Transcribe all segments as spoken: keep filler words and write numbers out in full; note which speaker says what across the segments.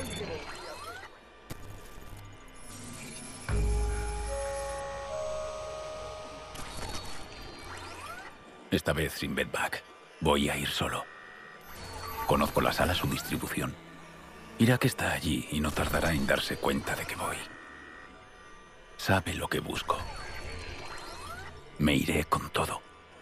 Speaker 1: Esta vez sin bedbug. Voy a ir solo. Conozco la sala, su distribución. Irak está allí y no tardará en darse cuenta de que voy. Sabe lo que busco. Me iré con todo.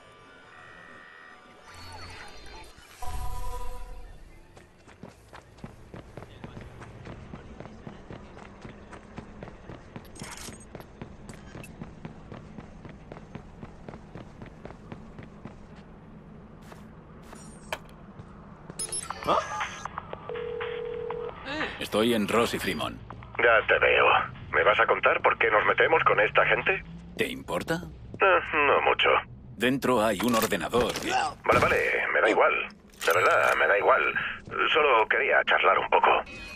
Speaker 1: Estoy en Ross y Fremont.
Speaker 2: Ya te veo. ¿Me vas a contar por qué nos metemos con esta gente?
Speaker 1: ¿Te importa?
Speaker 2: Eh, no mucho.
Speaker 1: Dentro hay un ordenador.
Speaker 2: Vale, vale, me da igual. De verdad, me da igual. Solo quería charlar un poco.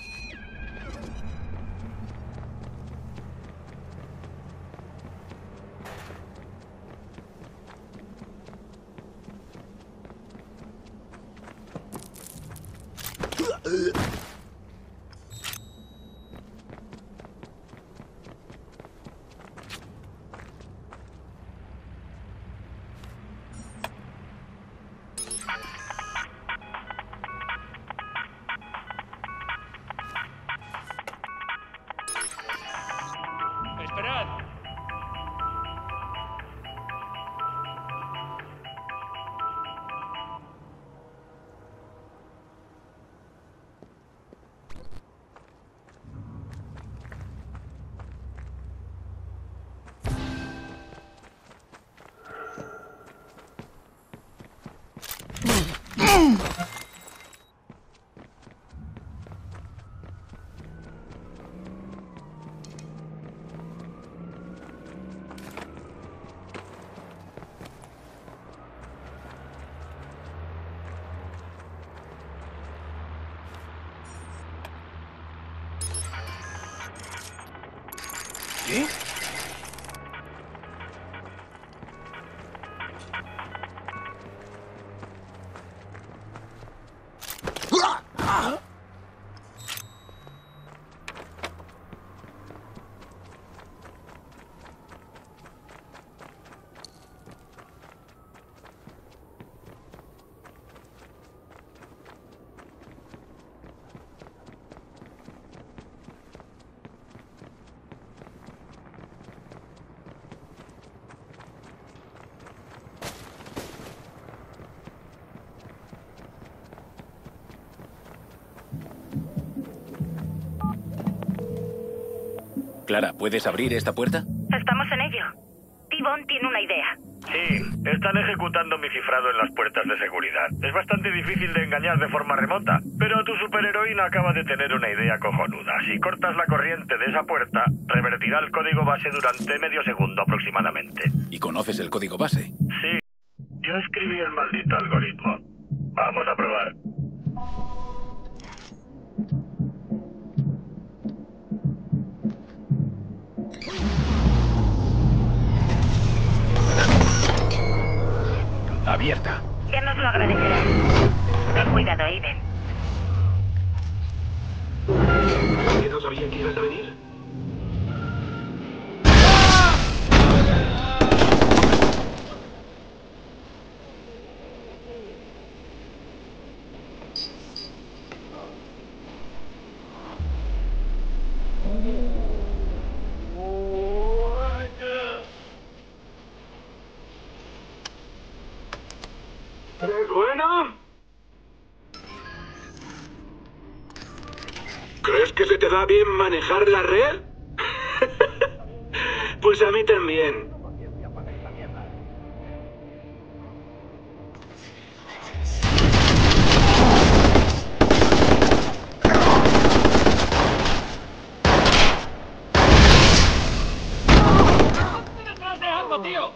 Speaker 1: ¿Qué? Clara, ¿puedes abrir esta puerta?
Speaker 3: Estamos en ello. T-Bone tiene una idea.
Speaker 2: Sí, están ejecutando mi cifrado en las puertas de seguridad. Es bastante difícil de engañar de forma remota, pero tu superheroína acaba de tener una idea cojonuda. Si cortas la corriente de esa puerta, revertirá el código base durante medio segundo aproximadamente.
Speaker 1: ¿Y conoces el código base?
Speaker 2: Sí. Yo escribí el maldito algoritmo. Vamos a probar.
Speaker 1: Abierta.
Speaker 3: Ya nos lo agradecerá. Ten cuidado, Aiden.
Speaker 4: ¿Que no sabía que ibas a venir? ¿Es bueno? ¿Crees que se te da bien manejar la red? Pues a mí también.
Speaker 5: ¿Qué estás dejando, tío?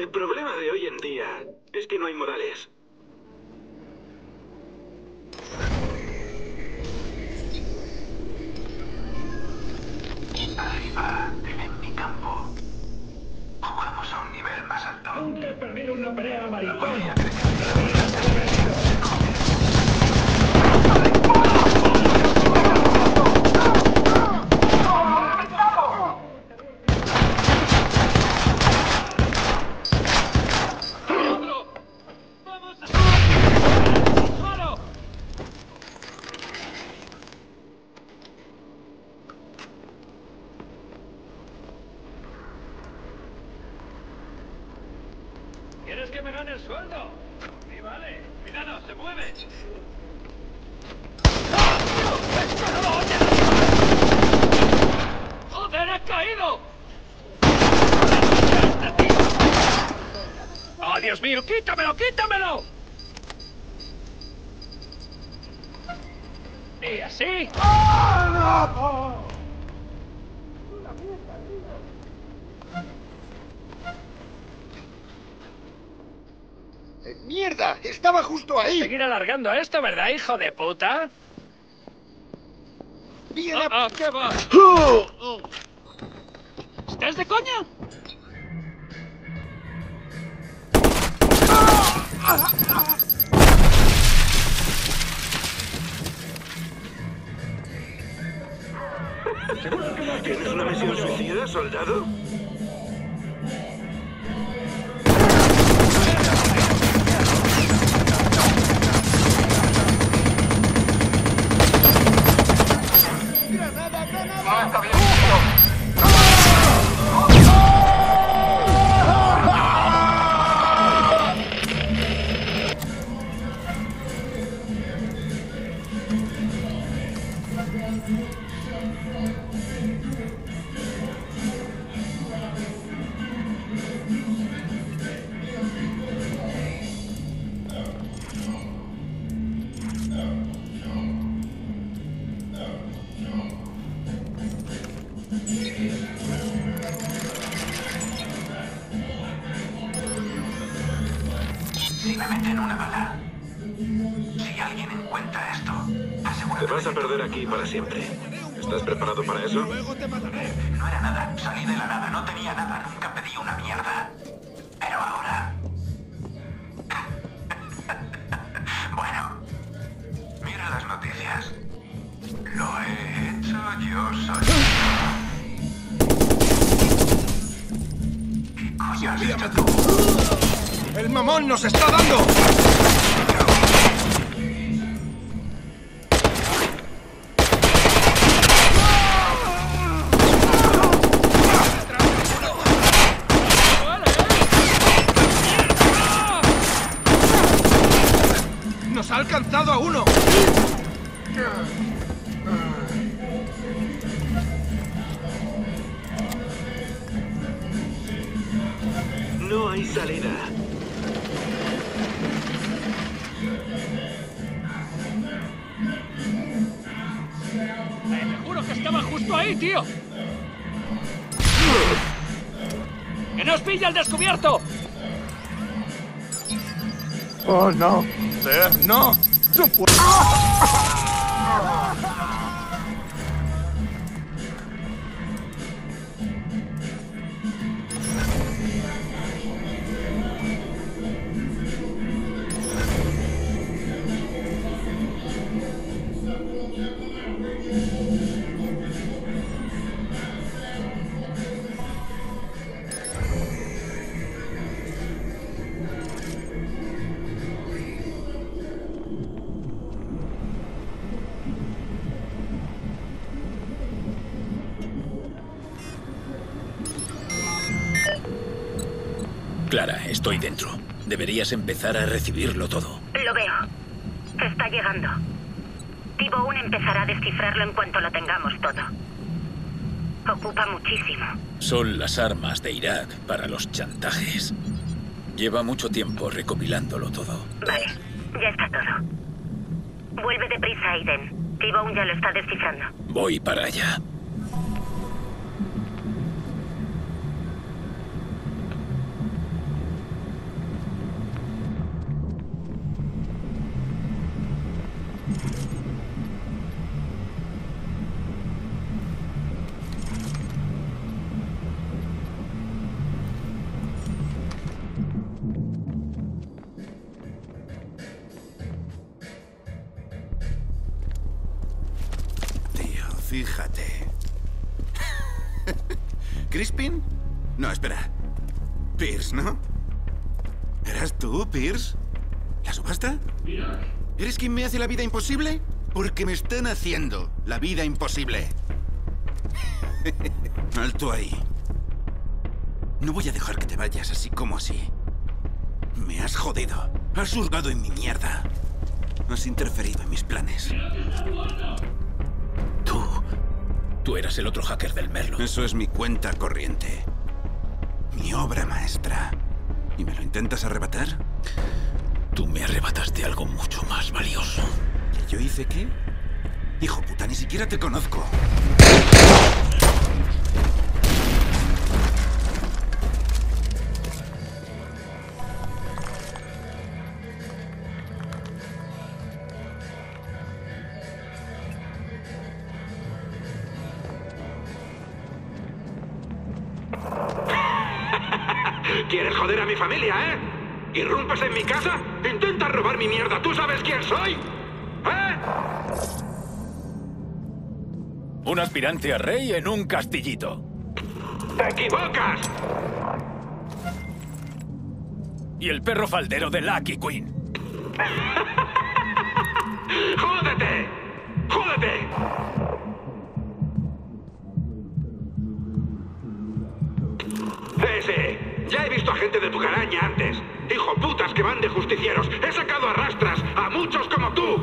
Speaker 4: El problema de hoy en día es que no hay modales.
Speaker 1: Ahí va, en mi campo. Jugamos a un nivel más alto.
Speaker 5: Nunca he perdido una pelea, maricón.
Speaker 1: Voy a crecer.
Speaker 5: ¿Quieres que me gane el sueldo? Sí, vale. Cuidado, se mueve. ¡Ah, tío! ¡Esto no lo oyes! ¡Joder, he caído! ¡Este tío! ¡Oh, Dios mío! ¡Quítamelo, quítamelo! ¿Y así? ¡Ah, no!
Speaker 6: ¡Mierda! ¡Estaba justo ahí!
Speaker 5: Seguir alargando esto, ¿verdad, hijo de puta?
Speaker 6: ¡Viene!
Speaker 5: Ah, ah, ¿qué va? ¿Estás de coña?
Speaker 4: ¿Tienes una misión suicida, soldado?
Speaker 1: Si me meten una bala, si alguien encuentra esto, asegúrate.
Speaker 4: Te vas a perder aquí para siempre. ¿Estás preparado para eso?
Speaker 1: No era nada, salí de la nada, no tenía nada, nunca pedí una mierda. Pero ahora... Bueno, mira las noticias. Lo he hecho yo solo. ¿Qué coño has hecho tú?
Speaker 6: ¡El mamón nos está dando! ¡Nos ha alcanzado a uno!
Speaker 4: No hay salida.
Speaker 5: Eh, te juro que estaba justo ahí, tío. ¡Que nos pilla el descubierto!
Speaker 6: ¡Oh, no! ¡No! ¡No puedo!
Speaker 1: Clara, estoy dentro. Deberías empezar a recibirlo todo.
Speaker 3: Lo veo. Está llegando. T-Bone empezará a descifrarlo en cuanto lo tengamos todo. Ocupa muchísimo.
Speaker 1: Son las armas de Irak para los chantajes. Lleva mucho tiempo recopilándolo todo.
Speaker 3: Vale, ya está todo. Vuelve deprisa, Aiden. T-Bone ya lo está descifrando.
Speaker 1: Voy para allá.
Speaker 7: Fíjate. ¿Crispin? No, espera. Pierce, ¿no? ¿Eras tú, Pierce? ¿La subasta? ¿Eres quien me hace la vida imposible? Porque me están haciendo la vida imposible. Alto ahí. No voy a dejar que te vayas así como así. Me has jodido. Has hurgado en mi mierda. Has interferido en mis planes.
Speaker 1: Tú... Tú eras el otro hacker del Merlo.
Speaker 7: Eso es mi cuenta corriente. Mi obra maestra. ¿Y me lo intentas arrebatar?
Speaker 1: Tú me arrebataste algo mucho más valioso.
Speaker 7: ¿Y yo hice qué? Hijo puta, ni siquiera te conozco.
Speaker 4: ¿Quieres joder a mi familia, eh? ¿Irrumpes en mi casa? ¿Intentas robar mi mierda? ¿Tú sabes quién soy? ¿Eh?
Speaker 1: Un aspirante a rey en un castillito.
Speaker 4: ¡Te equivocas!
Speaker 1: Y el perro faldero de Lucky Queen.
Speaker 4: ¡Jódete! ¡Jódete! Ese. Ya he visto a gente de tu caraña antes. Hijo putas que van de justicieros. He sacado a rastras a muchos como tú.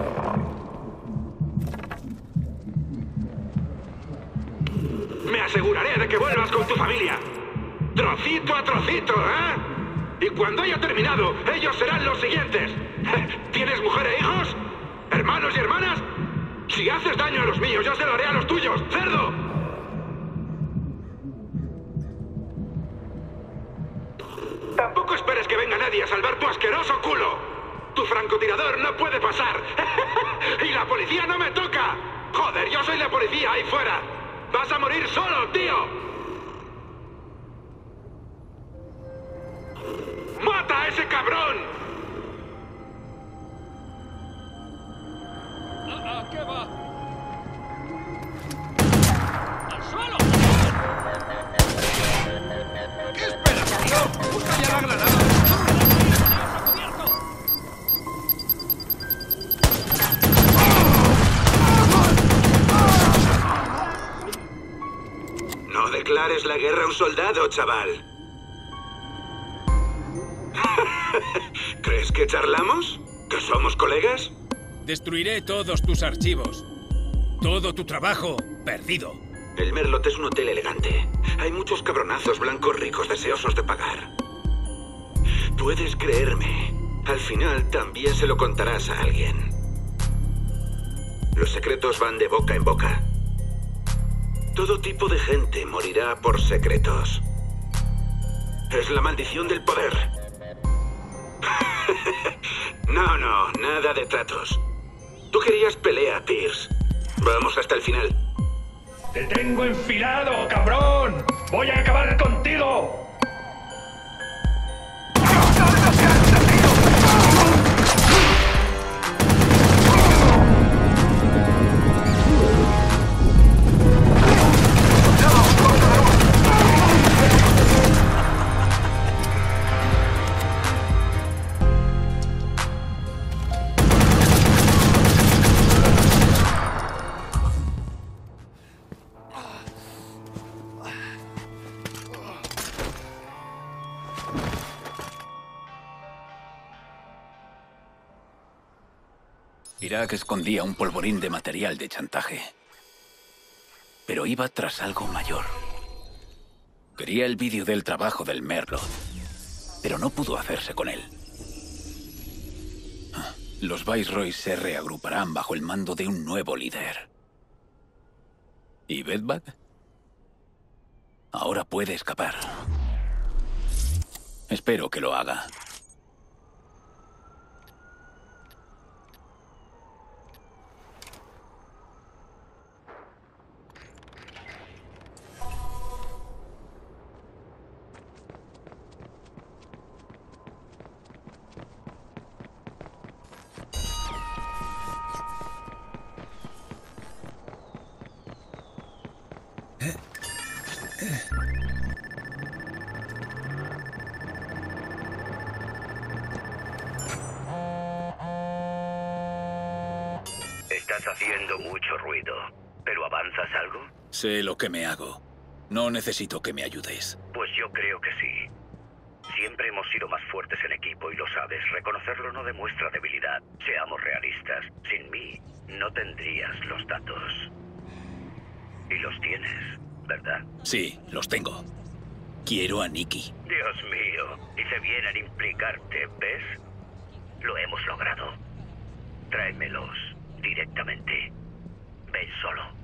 Speaker 4: Me aseguraré de que vuelvas con tu familia. Trocito a trocito, ¿eh? Y cuando haya terminado, ellos serán los siguientes. ¿Tienes mujer e hijos? ¿Hermanos y hermanas? Si haces daño a los míos, yo se lo haré a los tuyos, cerdo. Tampoco esperes que venga nadie a salvar tu asqueroso culo. Tu francotirador no puede pasar. Y la policía no me toca. Joder, yo soy la policía ahí fuera. Vas a morir solo, tío. ¡Mata a ese cabrón!
Speaker 5: ¿A, a qué va? ¡Al suelo!
Speaker 6: ¿Qué esperas, tío? ¡Busca ya la granada!
Speaker 4: No declares la guerra a un soldado, chaval. ¿Crees que charlamos? ¿Que somos colegas?
Speaker 1: Destruiré todos tus archivos. Todo tu trabajo perdido.
Speaker 4: El Merlot es un hotel elegante. Hay muchos cabronazos blancos ricos deseosos de pagar. Puedes creerme. Al final también se lo contarás a alguien. Los secretos van de boca en boca. Todo tipo de gente morirá por secretos. Es la maldición del poder. No, no, nada de tratos. Tú querías pelea, Pierce. Vamos hasta el final.
Speaker 5: ¡Te tengo enfilado, cabrón! ¡Voy a acabar contigo!
Speaker 1: Irak escondía un polvorín de material de chantaje. Pero iba tras algo mayor. Quería el vídeo del trabajo del Merlot, pero no pudo hacerse con él. Los Viceroys se reagruparán bajo el mando de un nuevo líder. ¿Y Bedbug? Ahora puede escapar. Espero que lo haga.
Speaker 8: Estás haciendo mucho ruido. ¿Pero avanzas algo?
Speaker 1: Sé lo que me hago. No necesito que me ayudes.
Speaker 8: Pues yo creo que sí. Siempre hemos sido más fuertes en equipo y lo sabes. Reconocerlo no demuestra debilidad. Seamos realistas. Sin mí, no tendrías los datos. Y los tienes, ¿verdad?
Speaker 1: Sí, los tengo. Quiero a Nikki.
Speaker 8: Dios mío, hice bien en implicarte, ¿ves? Lo hemos logrado. Tráemelos directamente. Ven solo.